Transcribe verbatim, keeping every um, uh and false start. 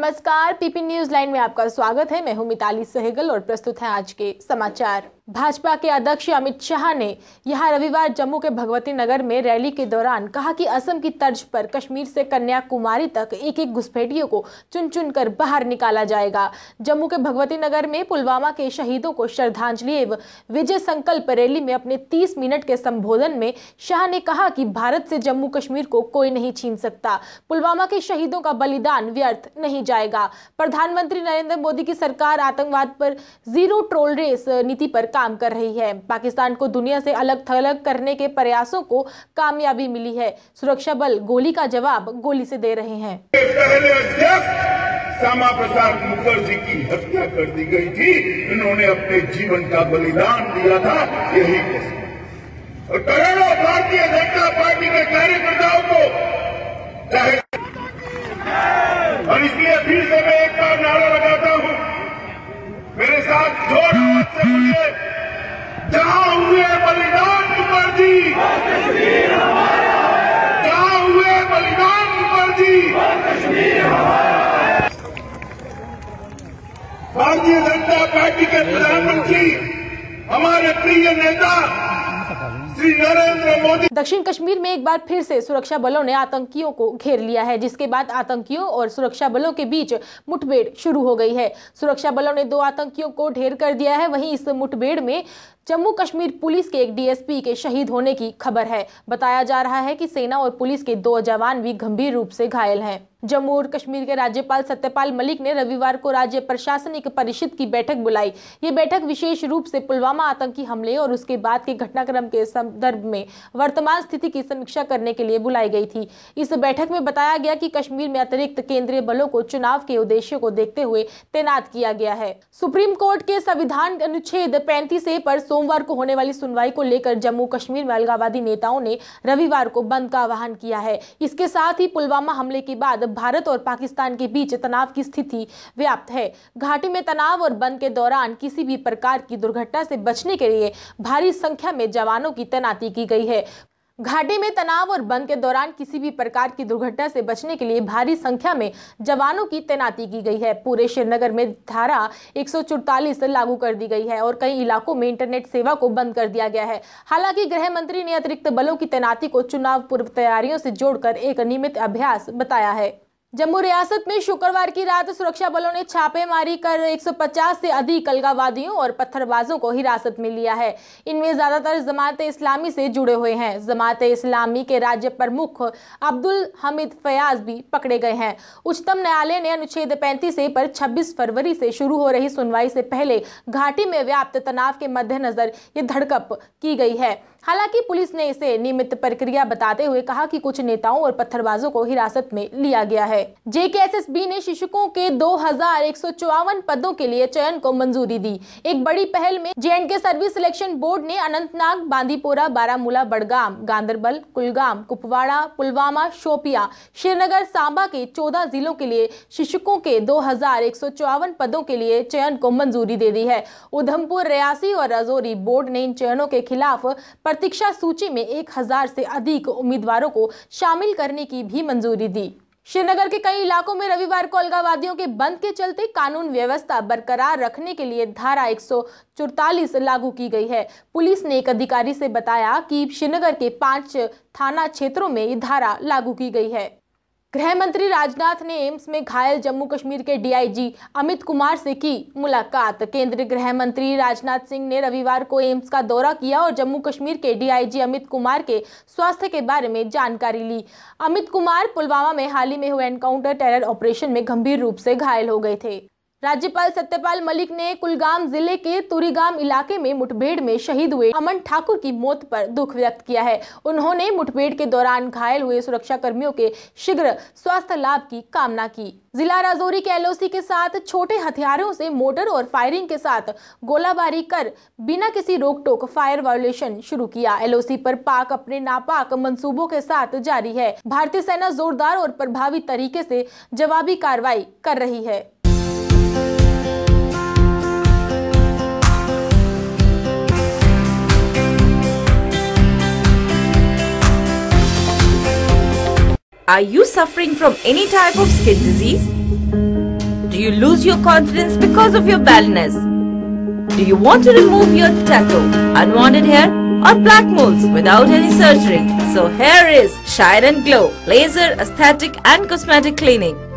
नमस्कार, PP news line में आपका स्वागत है। मैं हूं मिताली सहगल और प्रस्तुत है आज के समाचार। भाजपा के अध्यक्ष अमित शाह ने यहां रविवार जम्मू के भगवती नगर में रैली के दौरान कहा कि असम की तर्ज पर कश्मीर से कन्याकुमारी तक एक एक घुसपैठियों को चुन चुन कर बाहर निकाला जाएगा। जम्मू के भगवती नगर में पुलवामा के शहीदों को श्रद्धांजलि एवं विजय संकल्प रैली में अपने तीस मिनट के संबोधन में शाह ने कहा कि भारत से जम्मू कश्मीर को कोई नहीं छीन सकता। पुलवामा के शहीदों का बलिदान व्यर्थ नहीं जाएगा। प्रधानमंत्री नरेंद्र मोदी की सरकार आतंकवाद पर जीरो टॉलरेंस नीति पर काम कर रही है। पाकिस्तान को दुनिया से अलग थलग करने के प्रयासों को कामयाबी मिली है। सुरक्षा बल गोली का जवाब गोली से दे रहे हैं। पहले अध्यक्ष श्यामा प्रसाद मुखर्जी की हत्या कर दी गई थी। इन्होंने अपने जीवन का बलिदान दिया था, यही और करोड़ों भारतीय जनता पार्टी के कार्यकर्ताओं को चाहे, और इसलिए फिर से मैं एक बार नारा लगाता हूं, मेरे साथ जोर से बोलिए, जहां हुए बलिदान मुखर्जी, जहां हुए बलिदान मुखर्जी। भारतीय जनता पार्टी के प्रधानमंत्री, हमारे प्रिय नेता श्री नरेंद्र मोदी। दक्षिण कश्मीर में एक बार फिर से सुरक्षा बलों ने आतंकियों को घेर लिया है, जिसके बाद आतंकियों और सुरक्षा बलों के बीच मुठभेड़ शुरू हो गई है। सुरक्षा बलों ने दो आतंकियों को ढेर कर दिया है। वहीं इस मुठभेड़ में जम्मू कश्मीर पुलिस के एक डीएसपी के शहीद होने की खबर है। बताया जा रहा है कि सेना और पुलिस के दो जवान भी गंभीर रूप से घायल हैं। जम्मू और कश्मीर के राज्यपाल सत्यपाल मलिक ने रविवार को राज्य प्रशासनिक परिषद की बैठक बुलाई। ये बैठक विशेष रूप से पुलवामा आतंकी हमले और उसके बाद के घटनाक्रम के संदर्भ में वर्तमान स्थिति की समीक्षा करने के लिए बुलाई गई थी। इस बैठक में बताया गया कि कश्मीर में अतिरिक्त केंद्रीय बलों को चुनाव के उद्देश्यों को देखते हुए तैनात किया गया है। सुप्रीम कोर्ट के संविधान अनुच्छेद पैंतीस ए पर सोमवार को होने वाली सुनवाई को लेकर जम्मू कश्मीर में अलगाववादी नेताओं ने रविवार को बंद का आह्वान किया है। इसके साथ ही पुलवामा हमले के बाद भारत और पाकिस्तान के बीच तनाव की स्थिति व्याप्त है। घाटी में तनाव और बंद के दौरान किसी भी प्रकार की दुर्घटना से बचने के लिए भारी संख्या में जवानों की तैनाती की गई है। घाटी में तनाव और बंद के दौरान किसी भी प्रकार की दुर्घटना से बचने के लिए भारी संख्या में जवानों की तैनाती की गई है। पूरे श्रीनगर में धारा एक सौ चौवालीस लागू कर दी गई है और कई इलाकों में इंटरनेट सेवा को बंद कर दिया गया है। हालांकि गृह मंत्री ने अतिरिक्त बलों की तैनाती को चुनाव पूर्व तैयारियों से जोड़कर एक नियमित अभ्यास बताया है। जम्मू रियासत में शुक्रवार की रात सुरक्षा बलों ने छापेमारी कर एक सौ पचास से अधिक अलगाववादियों और पत्थरबाजों को हिरासत में लिया है। इनमें ज्यादातर जमात-ए इस्लामी से जुड़े हुए हैं। जमात-ए इस्लामी के राज्य प्रमुख अब्दुल हमीद फयाज भी पकड़े गए हैं। उच्चतम न्यायालय ने अनुच्छेद पैंतीस ए पर छब्बीस फरवरी से शुरू हो रही सुनवाई से पहले घाटी में व्याप्त तनाव के मद्देनजर ये धरपकड़ की गई है। हालांकि पुलिस ने इसे नियमित प्रक्रिया बताते हुए कहा कि कुछ नेताओं और पत्थरबाजों को हिरासत में लिया गया है। जेकेएसएसबी ने शिक्षकों के दो हजार एक सौ चौवन पदों के लिए चयन को मंजूरी दी। एक बड़ी पहल में जेएंडके सर्विस सिलेक्शन बोर्ड ने अनंतनाग, बांदीपोरा, बारामूला, बड़गाम, गांदरबल, कुलगाम, कुपवाड़ा, पुलवामा, शोपियां, श्रीनगर, सांबा के चौदह जिलों के लिए शिक्षकों के दो हजार एक सौ चौवन पदों के लिए चयन को मंजूरी दे दी है। उधमपुर, रियासी और राजौरी बोर्ड ने इन चयनों के खिलाफ प्रतीक्षा सूची में एक हजार से अधिक उम्मीदवारों को शामिल करने की भी मंजूरी दी। श्रीनगर के कई इलाकों में रविवार को अलगाववादियों के बंद के चलते कानून व्यवस्था बरकरार रखने के लिए धारा एक सौ चौवालीस लागू की गई है। पुलिस ने एक अधिकारी से बताया कि श्रीनगर के पांच थाना क्षेत्रों में ये धारा लागू की गई है। गृह मंत्री राजनाथ ने एम्स में घायल जम्मू कश्मीर के डीआईजी अमित कुमार से की मुलाकात। केंद्रीय गृह मंत्री राजनाथ सिंह ने रविवार को एम्स का दौरा किया और जम्मू कश्मीर के डीआईजी अमित कुमार के स्वास्थ्य के बारे में जानकारी ली। अमित कुमार पुलवामा में हाल ही में हुए एनकाउंटर टेरर ऑपरेशन में गंभीर रूप से घायल हो गए थे। राज्यपाल सत्यपाल मलिक ने कुलगाम जिले के तुरीगाम इलाके में मुठभेड़ में शहीद हुए अमन ठाकुर की मौत पर दुख व्यक्त किया है। उन्होंने मुठभेड़ के दौरान घायल हुए सुरक्षा कर्मियों के शीघ्र स्वास्थ्य लाभ की कामना की। जिला राजौरी के एलओसी के साथ छोटे हथियारों से मोटर और फायरिंग के साथ गोलाबारी कर बिना किसी रोक टोक फायर वायोलेशन शुरू किया। एलओसी पर पाक अपने नापाक मंसूबों के साथ जारी है। भारतीय सेना जोरदार और प्रभावी तरीके से जवाबी कार्रवाई कर रही है। Are you suffering from any type of skin disease? Do you lose your confidence because of your baldness? Do you want to remove your tattoo, unwanted hair or black moles without any surgery? So here is Shine and Glow Laser Aesthetic and Cosmetic Clinic.